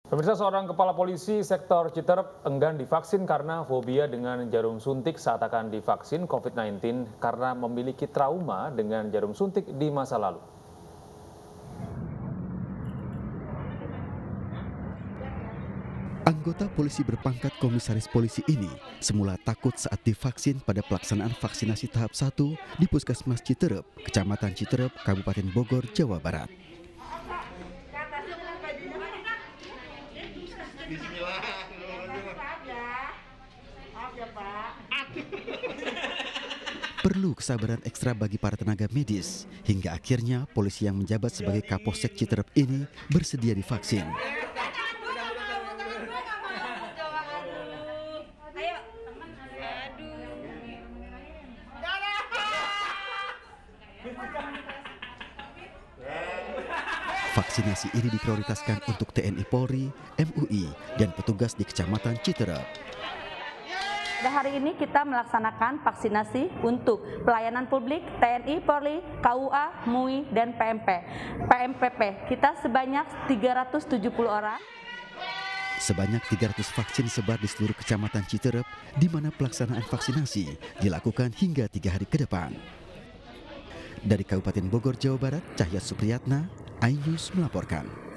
Pemirsa, seorang kepala polisi sektor Citerep enggan divaksin karena fobia dengan jarum suntik saat akan divaksin COVID-19 karena memiliki trauma dengan jarum suntik di masa lalu. Anggota polisi berpangkat komisaris polisi ini semula takut saat divaksin pada pelaksanaan vaksinasi tahap 1 di Puskesmas Citerep, Kecamatan Citerep, Kabupaten Bogor, Jawa Barat. Perlu kesabaran ekstra bagi para tenaga medis, hingga akhirnya polisi yang menjabat sebagai Kapolsek Citerep ini bersedia divaksin. Vaksinasi ini diprioritaskan untuk TNI Polri, MUI, dan petugas di Kecamatan Citerep. Pada hari ini kita melaksanakan vaksinasi untuk pelayanan publik, TNI, Polri, KUA, MUI, dan PMPP. Kita sebanyak 370 orang. Sebanyak 300 vaksin sebar di seluruh Kecamatan Citerep, di mana pelaksanaan vaksinasi dilakukan hingga 3 hari ke depan. Dari Kabupaten Bogor, Jawa Barat, Cahyat Supriyatna, iNews melaporkan.